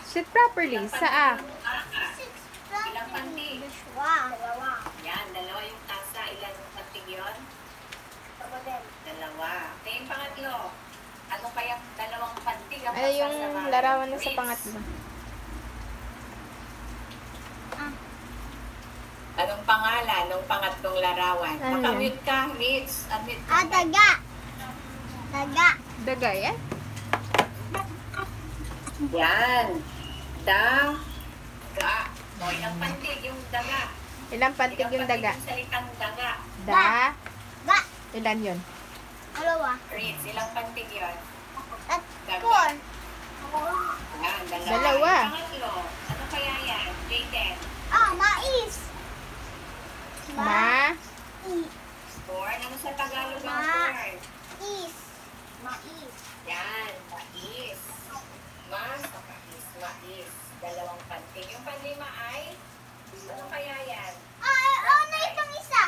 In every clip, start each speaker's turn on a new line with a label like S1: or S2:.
S1: Sit properly. Saa?
S2: Ilang pantig?
S3: Dalawa.
S2: Yan, dalawa yung tasa. Ilang pantig yun? Dalawa. Kaya yung pangatlo, ano kayang dalawang pantig ang
S1: Ano yung
S2: pagsasamahin?
S1: larawan na sa
S2: Reads.
S1: pangatlo?
S2: Anong pangalan ng pangatlong larawan?
S1: Ano
S2: Makamute ka, Reads. Unmute ka.
S3: Daga. Daga.
S1: Daga yan?
S2: Yan. Daga. O, ilang pantig yung daga.
S1: Ilang pantig yung daga?
S2: Yung salitang daga.
S1: Da.
S3: Ga.
S1: Ilan yun?
S3: Dalawa.
S2: Reads, ilang pantig yun?
S3: Four.
S2: Yan,
S1: Dalawa.
S2: Yung pangatlo, ano kaya yan? Jaden.
S3: Mais.
S1: Ma.
S2: Corn. Ano sa Tagalog ang
S3: Ma.
S2: corn?
S3: Mais.
S2: Yan, mais. Mas, mais. Dalawang pantig. Yung panlima ay, ano kaya yan?
S3: Ano itong isa?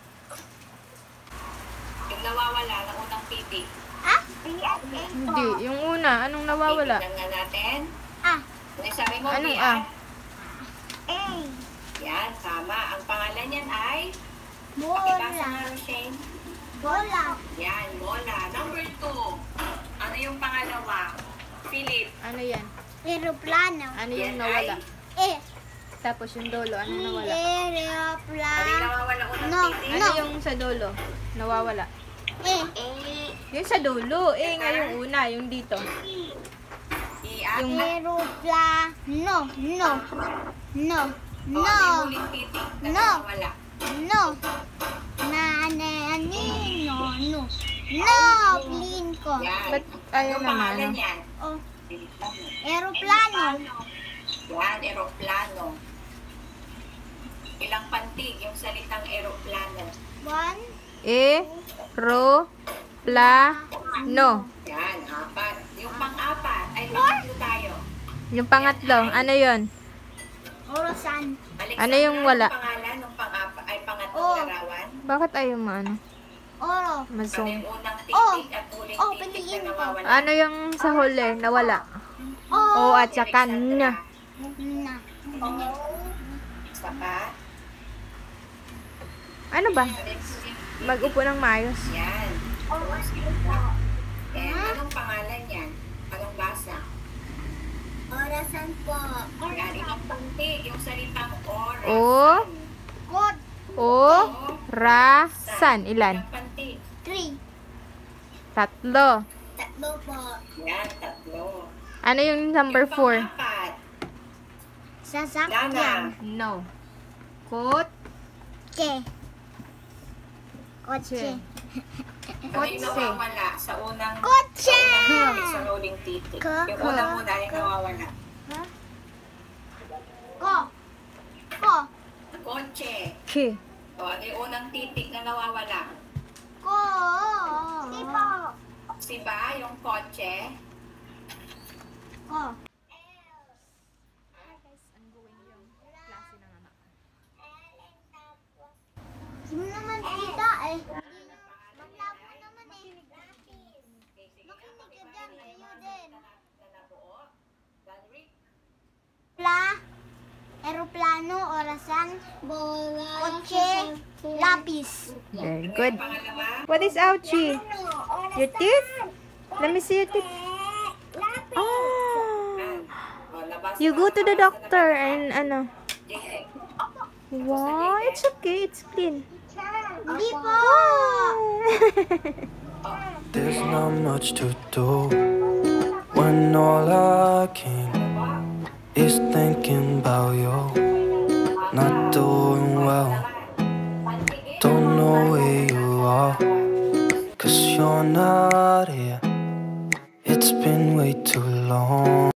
S2: Yung nawawala ng unang pitik.
S1: Hindi. Yung una. Anong nawawala?
S2: Titignan nga natin.
S3: Ah.
S2: Ano sabi mo,
S1: Anong
S2: Bian?
S3: A.
S2: Yan, tama. Ang pangalan yan ay, pakibasa
S3: Bola.
S2: nga, Roshane.
S3: Bola.
S2: Yan, bola. Number 2. Ano yung pangalawa? Philip.
S1: Ano yan?
S3: Aeroplano.
S1: Ano
S2: Yan
S1: yung nawala?
S3: Eh.
S1: Tapos yung dulo. Anong nawala?
S2: Ano yung
S3: Aeroplano.
S2: nawawala unang
S3: No.
S2: pitik?
S1: Ano yung sa dulo? Nawawala.
S3: Eh.
S1: Yung sa dulo. Nga yung una. Yung dito. Yung
S3: Aeroplano. No. No.
S2: O,
S3: No.
S2: ano yung huling pitik na
S3: No.
S2: nawawala?
S3: No. No. No. Plane ko.
S2: Yan.
S1: Ba't ayaw
S2: Yung
S1: naman?
S2: pangalan
S1: Ano?
S2: yan?
S3: Oh. Aeroplano.
S2: Yan, eroplano. Ilang pantig yung salitang eroplano?
S3: One.
S1: Plano.
S2: Yan, 4. Yung pang-apat, ay pangatlo tayo.
S1: Yung pangatlo. Ano yun?
S3: Orasan.
S2: Alexandra,
S1: Ano yung wala?
S2: Ang pangalan ng pang-apat ay pangatlong
S3: Oh.
S2: larawan?
S1: Bakit ayaw mo ano?
S3: Oro.
S2: Ano
S1: Mazong.
S2: yung unang
S3: Oh.
S2: titik at huling
S3: Oh,
S2: titik
S3: piliin
S2: na
S3: ko.
S2: nawawala?
S1: Ano yung sa huli? Nawala. O at saka na.
S3: Na.
S2: Saka,
S1: Ano ba? Mag-upo ng maayos.
S2: yan. And anong pangalan yan? Anong basa?
S3: Orasan po.
S2: Yan, ilang pantig yung salitang oras.
S1: O.
S3: Kot.
S1: Rasan. Ilan?
S2: Ilang pantig?
S3: 3.
S1: Tatlo.
S3: Tatlo po.
S2: Yan, 3.
S1: Ano yung number 4?
S2: Pang-apat,
S3: Sasakyan.
S2: Dana.
S1: No. Kot.
S3: Ke. Kotse.
S2: Ano yung nawawala sa unang
S3: Kotse!
S2: sa huling titik?
S3: Ka-
S2: Yung unang muna yung nawawala.
S3: Ko. Ko.
S2: Kotse.
S1: K.
S2: O, ano yung unang titik na nawawala?
S3: Ko. Tipo.
S2: Si ba, yung kotse?
S3: Ko. Sino naman tita eh? Maglabo naman eh. Makinig ka dyan, kayo din. Aeroplano, orasan, bola, kotse, lapis.
S1: Very good.
S2: Pangalawa,
S1: What is ouchie? Your teeth? Let me see your teeth. Oh.
S2: o, labas
S1: You
S2: na.
S1: go to the
S2: Labas na
S1: doctor
S2: labas na.
S1: and ano.
S2: JK.
S1: Wow, it's okay. It's clean.
S3: Hindi po.
S4: There's not much to do when all I can is thinking about you. Not doing well, don't know where you are, 'cause you're not here. It's been way too long.